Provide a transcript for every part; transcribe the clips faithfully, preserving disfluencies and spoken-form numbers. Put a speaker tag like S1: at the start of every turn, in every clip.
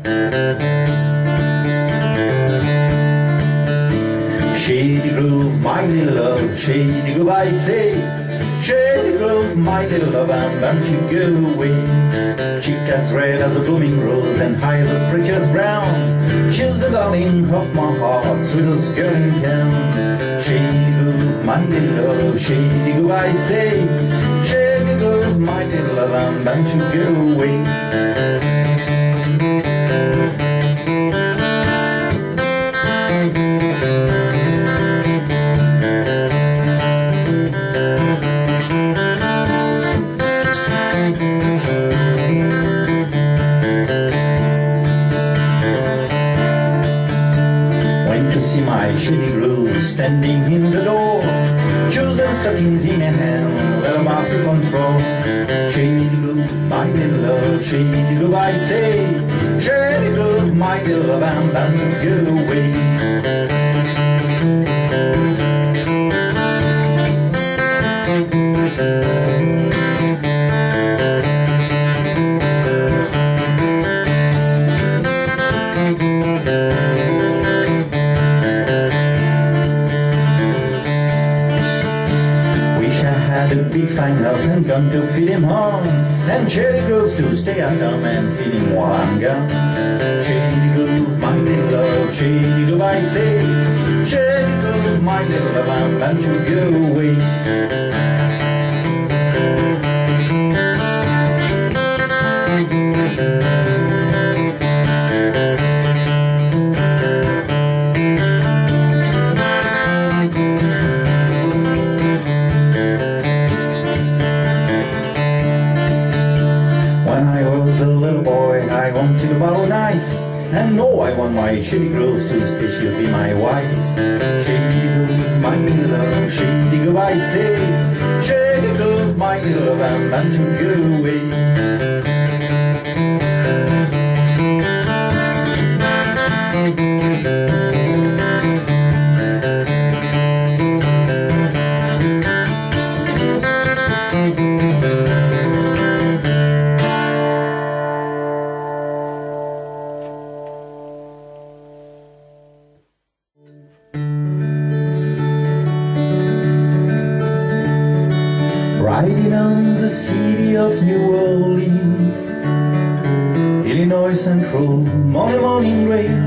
S1: Shady Grove, my little love, Shady Grove, I say. Shady Grove, my little love, I'm bound to go away. Cheek as red as a blooming rose, and eyes as pretty as brown. She's the darling of my heart, sweetest girl in town. Shady Grove, my little love, Shady Grove, I say. Shady Grove, my little love, I'm bound to go away. My Shady Grove standing in the door, shoes and stockings in her hand, well my foot on floor. Shady Grove, my little love, Shady Grove, I say. Shady Grove, my little love, I'm bound to go away. A big fine house and gun to feed him home, and Shady Grove to stay at home and feed him while I'm gone. Shady Grove, my little love, Shady Grove, I say. Shady Grove, my little love, I'm bound to go away. When I was a little boy, I wanted a bottle knife, and no, I want my Shady Grove to stay, she'll be my wife. Shady Grove, my little love, Shady Grove, I say. Shady Grove, my little love, I'm bound to go away. Riding on the city of New Orleans, Illinois Central, Monday morning rail.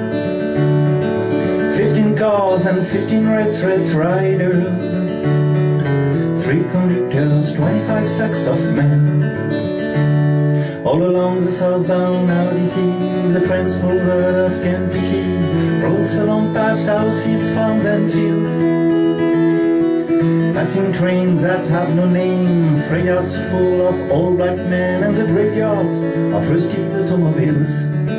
S1: Fifteen cars and fifteen restless riders, three conductors, twenty-five sacks of men. All along the southbound Odyssey, the transport of Kentucky rolls along past houses, farms and fields. Passing trains that have no name, freights full of old black men, and the graveyards of rusty automobiles.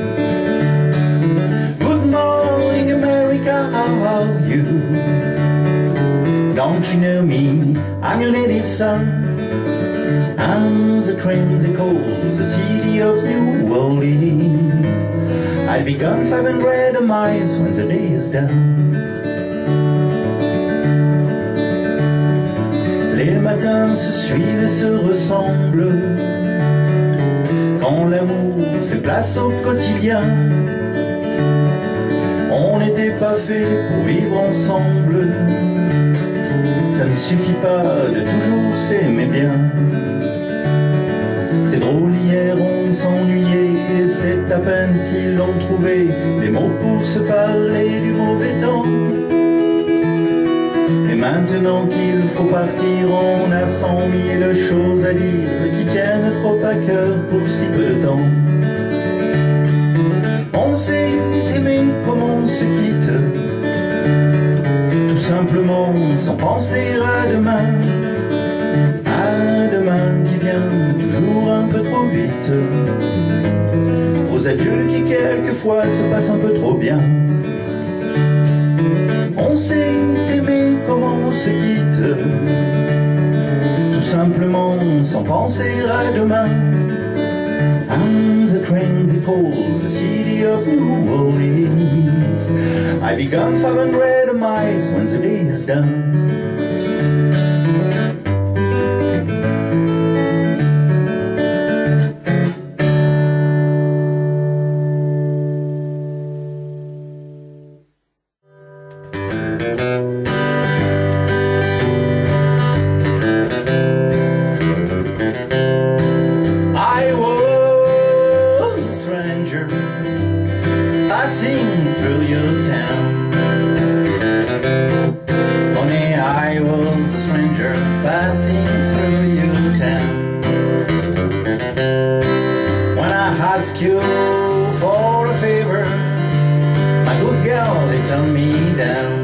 S1: Good morning, America, how are you? Don't you know me? I'm your native son. I'm the train they call the city of New Orleans. I'll be gone five hundred miles when the day is done. Les matins se suivent et se ressemblent, quand l'amour fait place au quotidien. On n'était pas fait pour vivre ensemble, ça ne suffit pas de toujours s'aimer bien. C'est drôle, hier on s'ennuyait, et c'est à peine si l'on trouvait les mots pour se parler du mauvais temps. Et maintenant qu'il faut partir, on a cent mille choses à dire qui tiennent trop à cœur pour si peu de temps. On s'est aimé comme on se quitte, tout simplement sans penser à demain. À demain qui vient toujours un peu trop vite, aux adieux qui quelquefois se passent un peu trop bien. On s'est aimé comme on se quitte, tout simplement sans penser à demain. And the train they call the city of New Orleans. I be gone five hundred miles when the day is done. I was a stranger passing through your town. Honey, I was a stranger passing through your town. When I asked you for a favor, my good girl, they turned me down.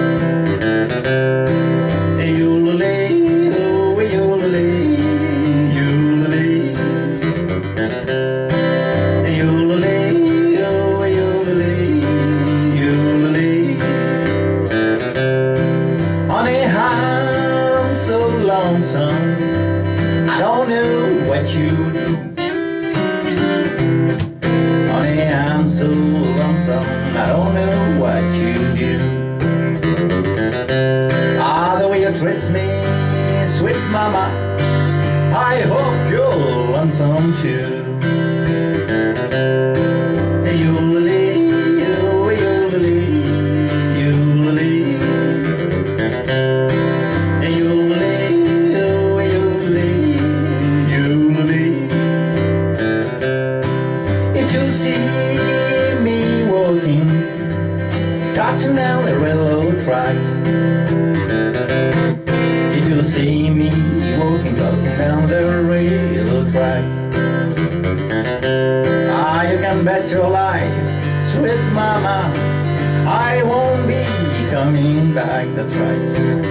S1: I don't know what you do. Honey, I'm so lonesome, I don't know what you do. Ah, the way you treat me, sweet mama, I hope you're lonesome too. Talking down the railroad track. If you see me walking, talking down the railroad track, ah, you can bet your life, sweet mama, I won't be coming back, that's right.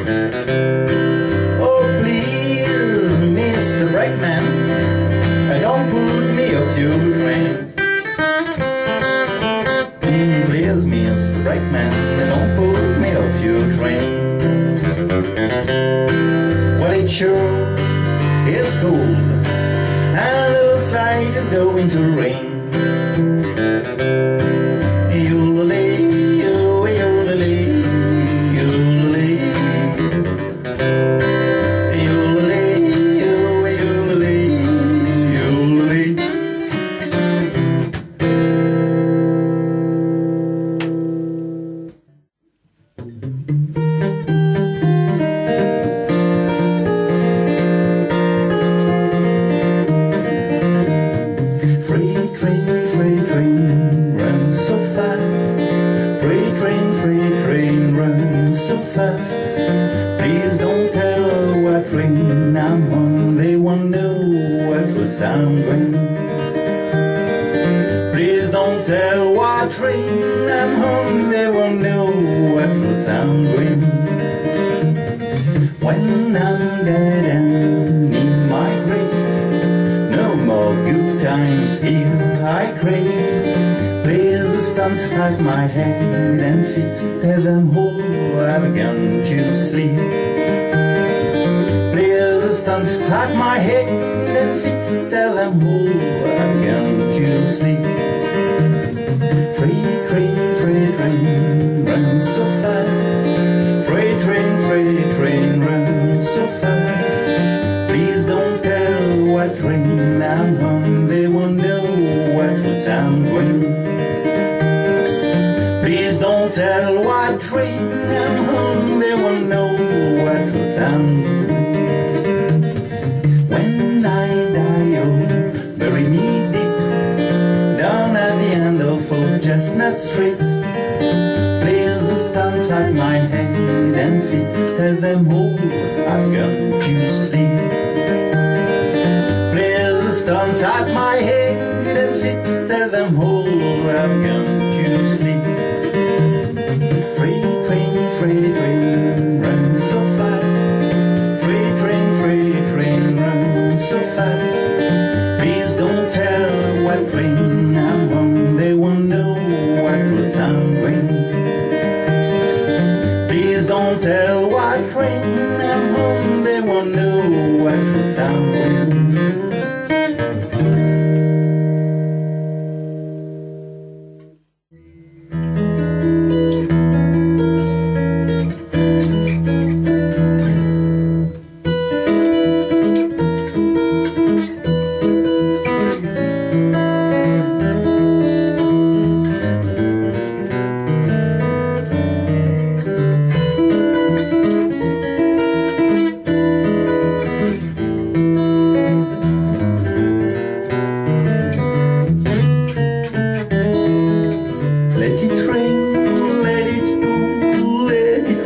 S1: Oh please, Mister Brakeman, don't put me off your train. Please, Mister Brakeman, don't put me off your train. Well, it sure is cold, and it looks like it's going to rain. Fast. Please don't tell what train I'm on, they won't know what route I'm going. Please don't tell what train I'm on, they won't know what route I'm going. When I'm dead and in my grave, no more good times here I crave. Please stand at my head and feet, tell them who I've gone to sleep. Please stand at my head and feet, tell them who I've gone to sleep. Freight train, freight train, run so fast. Freight train, freight train, run so fast. Please don't tell what train I'm on, they won't know what route I'm going. Please don't tell what train I'm on, they won't know what route I'm going. When I die, oh, bury me deep down at the end of Old Chestnut Street. Please stand at my head and feet, tell them all I've gone to sleep. Please stand at my head and feet, tell them all I've gone to sleep. Freight train, freight train, run so fast. Freight train, freight train, run so fast. Please don't tell what train I'm on, they won't know what route I'm going. Please don't tell what train I'm on, they won't know what route I'm going.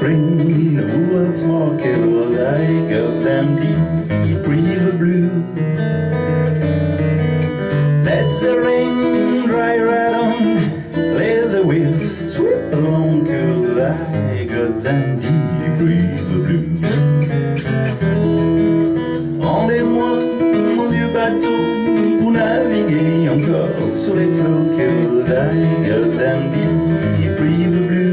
S1: train, the woolworths market, all like of them deep river blues. That's the rain, dry right on, leather wheels, sweep along, cool like of them deep river blues. Rendez-moi, mon vieux bateau, pour naviguer encore sur les flots, cool like of them deep river blues.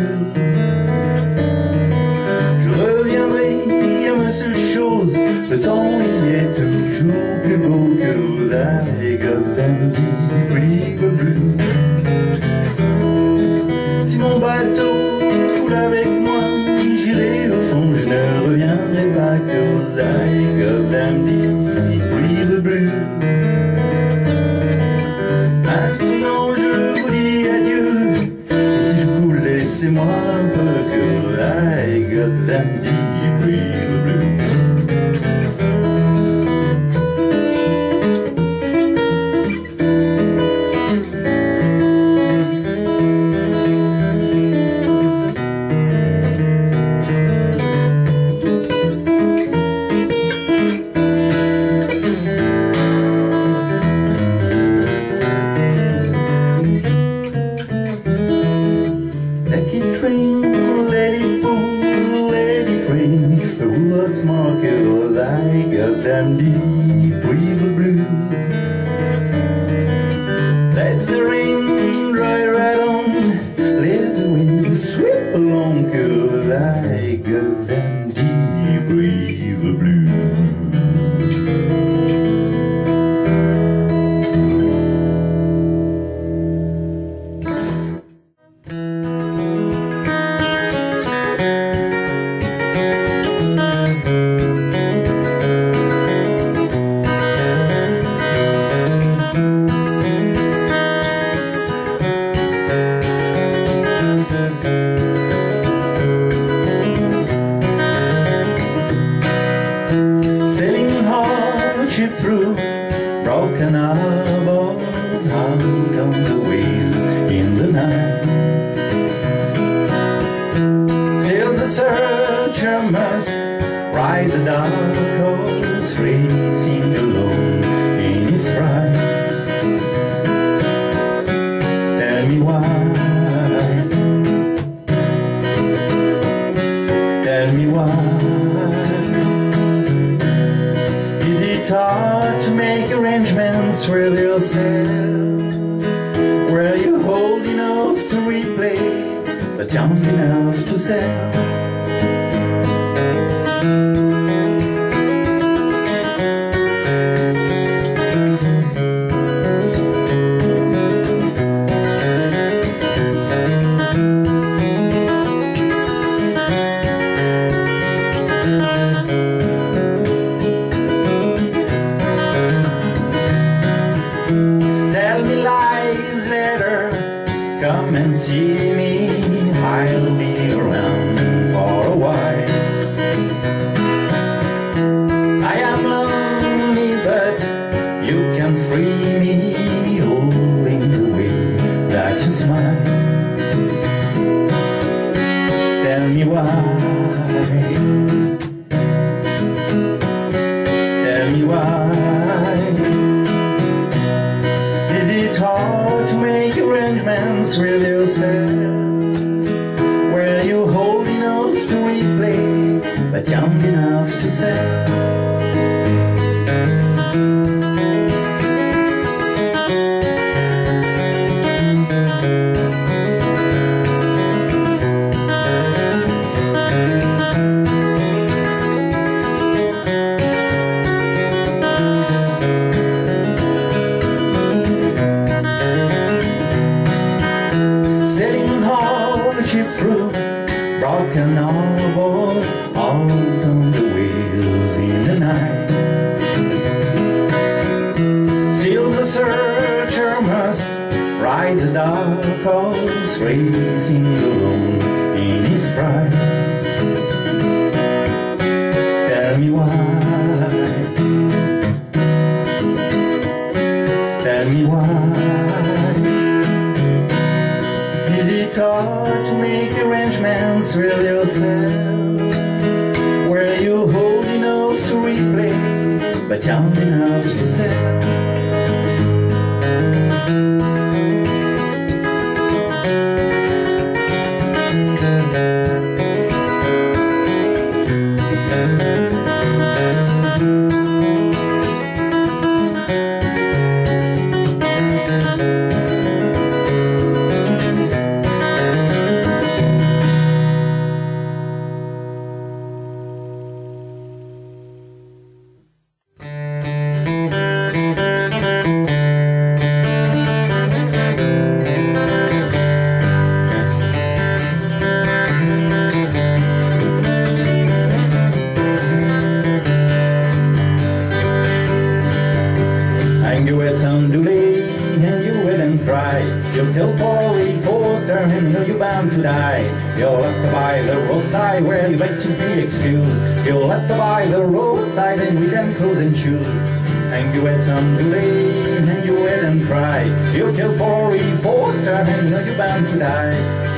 S1: Le temps y est toujours plus beau que la ligue of them deep river blues. Si mon bateau coule avec moi, j'irai au fond, je ne reviendrai pas que la ligue of them deep river blues. Maintenant je vous dis adieu, et si je coule, laissez-moi un peu que la ligue of them deep river blues. Woolworths market, or like of them deep river blues. Let the rain dry right on, let the wind sweep along, cool like of them deep river blues. Through broken harbors, out on the waves in the night. Still the searcher must ride the dark coast, racing alone in his fright. Tell me why, tell me why. It's hard to make arrangements with yourself, where you're old enough to replay, but young enough to sell. Come and see me, I'll be around for a while. I am lonely, but you can free me, holding the way that you smile. Tell me why, tell me why. Is it hard to make arrangements with yourself, where you're old enough to replay, but young enough to sell? Through broken harbors, out on the wheels in the night. Still the searcher must ride the dark coast, racing alone in his fright. Tell me why, tell me why. Is it hard to make arrangements with yourself, but young enough to sail. And you went on to lay, and you went and cry. You tell Polly Foster, and know you're bound to die. You're left by the roadside where you beg to be excused. You're left by the roadside and with them clothes and shoes. And you went on to lay, and you went and cry. You tell Polly Foster, and know you're bound to die.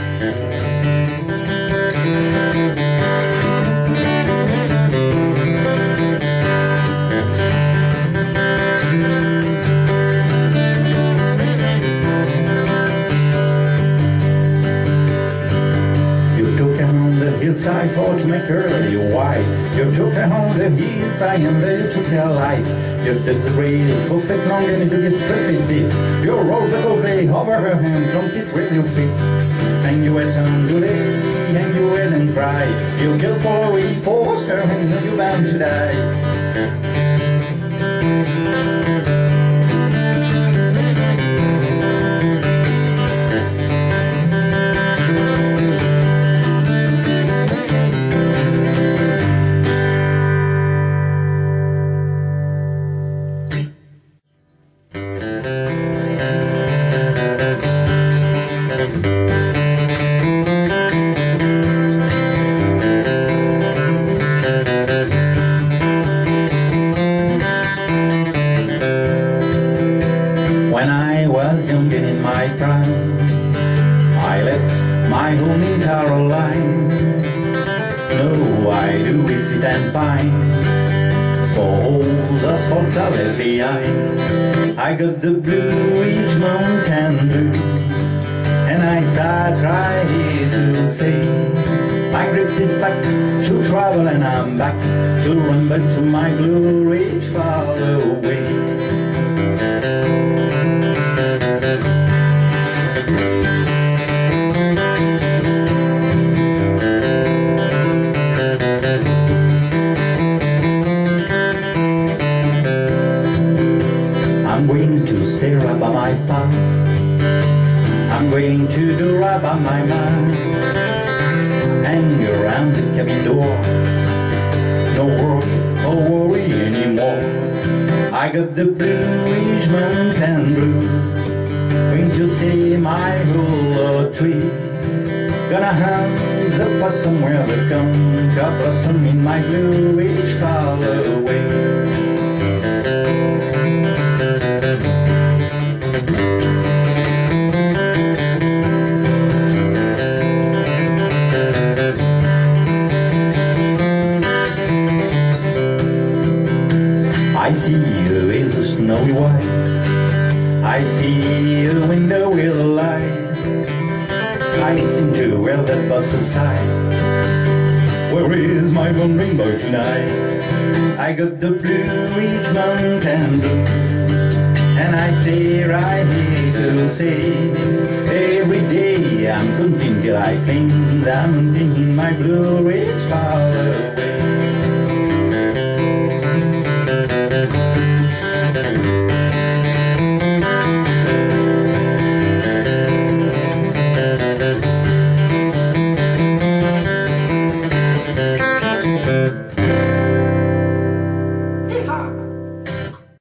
S1: Hillside for to make her your wife. You took her on the hillside and then you took her life. You took the rail for fit long and you took it perfect deep. You rolled the gold lay over her hand, dumped it with your feet. And you went on to lay, and you went and cried. You killed Polly Foster and you're bound to die. When I was young and in my prime, I left my home in Caroline. No, I do we sit and pine for all the spots I left behind. I got the Blue Ridge Mountain Blue, and I sat right here to say my grip is packed to travel and I'm back to run back to my Blue Ridge far away. I'm going to stay right by my path. I'm going to do right by my mind. Hang around the cabin door. No work or worry anymore. I got the Blue Ridge Mountain Blue. Going to see my willow tree. Gonna hang the possum where they come. Got blossom in my Blue Ridge far away. I see you is a snowy white. I see a window with a light. I listen to where that bus aside. Where is my one rainbow tonight? I got the Blue Ridge Mountain Blue, and I stay right here to say every day I'm counting till I climb the mountain in my Blue Ridge